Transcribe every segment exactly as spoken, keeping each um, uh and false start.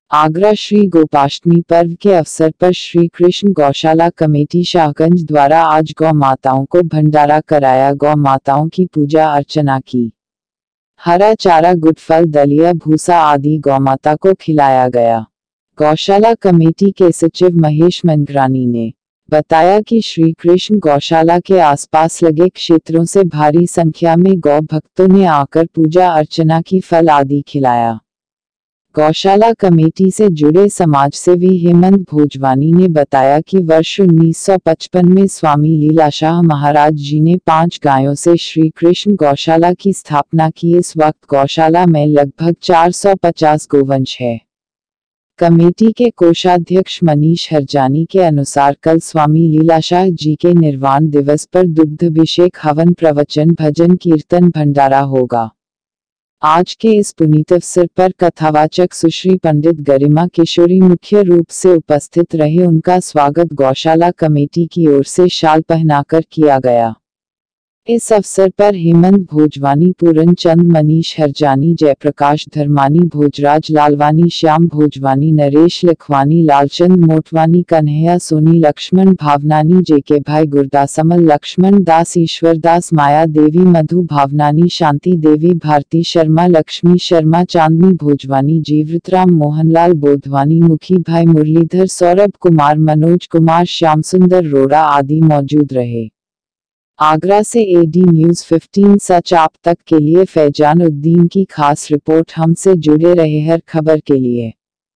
आगरा श्री गोपाष्टमी पर्व के अवसर पर श्री कृष्ण गौशाला कमेटी शाहगंज द्वारा आज गौ माताओं को भंडारा कराया। गौ माताओं की पूजा अर्चना की। हरा चारा, गुड़फल, दलिया, भूसा आदि गौमाता को खिलाया गया। गौशाला कमेटी के सचिव महेश मंगरानी ने बताया कि श्री कृष्ण गौशाला के आसपास लगे क्षेत्रों से भारी संख्या में गौ भक्तों ने आकर पूजा अर्चना की, फल आदि खिलाया। गौशाला कमेटी से जुड़े समाजसेवी हेमंत भोजवानी ने बताया कि वर्ष उन्नीस सौ पचपन में स्वामी लीलाशाह महाराज जी ने पांच गायों से श्री कृष्ण गौशाला की स्थापना की। इस वक्त गौशाला में लगभग चार सौ पचास गोवंश है। कमेटी के कोषाध्यक्ष मनीष हरजानी के अनुसार कल स्वामी लीलाशाह जी के निर्वाण दिवस पर दुग्धाभिषेक, हवन, प्रवचन, भजन, कीर्तन, भंडारा होगा। आज के इस पुनीत अवसर पर कथावाचक सुश्री पंडित गरिमा किशोरी मुख्य रूप से उपस्थित रहे। उनका स्वागत गौशाला कमेटी की ओर से शाल पहनाकर किया गया। इस अवसर पर हेमंत भोजवानी, पूरन चंद, मनीष हरजानी, जयप्रकाश धर्मानी, भोजराज लालवानी, श्याम भोजवानी, नरेश लखवानी, लालचंद मोटवानी, कन्हैया सोनी, लक्ष्मण भावनानी, जेके भाई गुरदासमल, लक्ष्मण दास, ईश्वर दास, माया देवी, मधु भावनानी, शांति देवी, भारती शर्मा, लक्ष्मी शर्मा, चांदनी भोजवानी, जीवितराम, मोहनलाल बोधवानी, मुखी भाई, मुरलीधर, सौरभ कुमार, मनोज कुमार, श्याम सुंदर रोड़ा आदि मौजूद रहे। आगरा से एडी न्यूज़ पंद्रह सच आप तक के लिए फैजान उद्दीन की खास रिपोर्ट। हमसे जुड़े रहे हर खबर के लिए।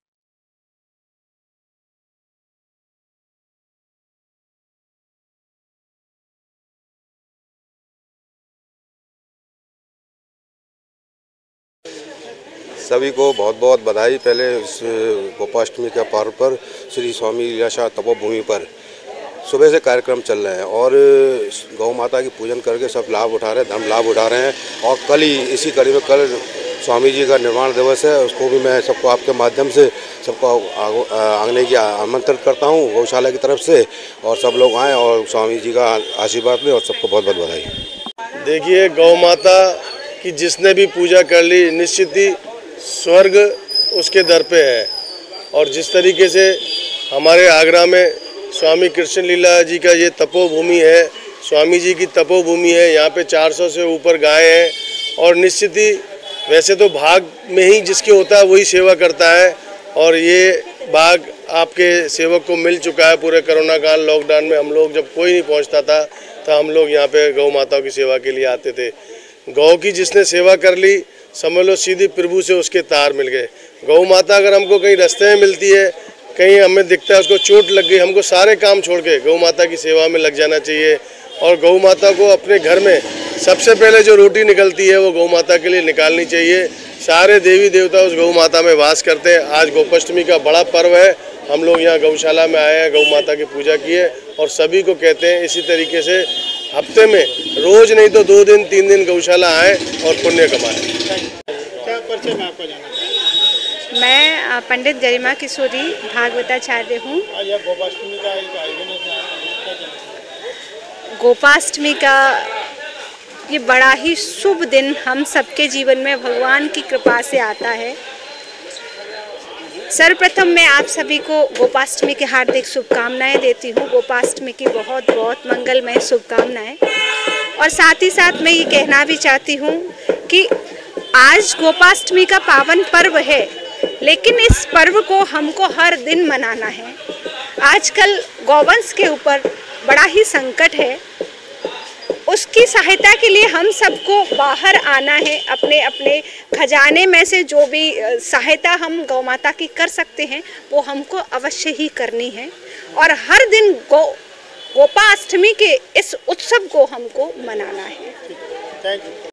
सभी को बहुत बहुत बधाई। पहले इस गोपाष्टमी के पर्व पर श्री स्वामी लीलाशाह तपोभूमि पर सुबह से कार्यक्रम चल रहे हैं और गौ माता की पूजन करके सब लाभ उठा रहे हैं, धर्म लाभ उठा रहे हैं। और कल ही इसी कड़ी में कल स्वामी जी का निर्वाण दिवस है, उसको भी मैं सबको आपके माध्यम से सबको आने की आमंत्रित करता हूँ गौशाला की तरफ से, और सब लोग आएँ और स्वामी जी का आशीर्वाद लें और सबको बहुत बहुत बधाई। देखिए, गौ माता की जिसने भी पूजा कर ली, निश्चित ही स्वर्ग उसके दर पे है। और जिस तरीके से हमारे आगरा में स्वामी कृष्ण लीला जी का ये तपोभूमि है, स्वामी जी की तपोभूमि है, यहाँ पे चार सौ से ऊपर गाय हैं। और निश्चित ही वैसे तो भाग में ही जिसके होता है वही सेवा करता है, और ये भाग आपके सेवक को मिल चुका है। पूरे कोरोना काल लॉकडाउन में हम लोग जब कोई नहीं पहुँचता था तो हम लोग यहाँ पे गौ माताओं की सेवा के लिए आते थे। गौ की जिसने सेवा कर ली, समझ लो सीधी प्रभु से उसके तार मिल गए। गौ माता अगर हमको कहीं रास्ते में मिलती है, कहीं हमें दिखता है उसको चोट लग गई, हमको सारे काम छोड़ के गौ माता की सेवा में लग जाना चाहिए। और गौ माता को अपने घर में सबसे पहले जो रोटी निकलती है वो गौ माता के लिए निकालनी चाहिए। सारे देवी देवता उस गौ माता में वास करते हैं। आज गोपाष्टमी का बड़ा पर्व है, हम लोग यहाँ गौशाला में आए हैं, गौ माता की पूजा की है। और सभी को कहते हैं इसी तरीके से हफ्ते में रोज नहीं तो दो दिन तीन दिन गौशाला आए और पुण्य कमाएं। क्या परिचय में आपको जाना है? मैं पंडित गरिमा किशोरी भागवताचार्य हूँ। गोपाष्टमी का एक आयोजन है, गोपाष्टमी का ये बड़ा ही शुभ दिन हम सबके जीवन में भगवान की कृपा से आता है। सर्वप्रथम मैं आप सभी को गोपाष्टमी की हार्दिक शुभकामनाएं देती हूँ। गोपाष्टमी की बहुत बहुत मंगलमय शुभकामनाएं। और साथ ही साथ मैं ये कहना भी चाहती हूँ कि आज गोपाष्टमी का पावन पर्व है, लेकिन इस पर्व को हमको हर दिन मनाना है। आजकल गौवंश के ऊपर बड़ा ही संकट है, उसकी सहायता के लिए हम सबको बाहर आना है। अपने अपने खजाने में से जो भी सहायता हम गौ माता की कर सकते हैं वो हमको अवश्य ही करनी है। और हर दिन गो गोपाष्टमी के इस उत्सव को हमको मनाना है।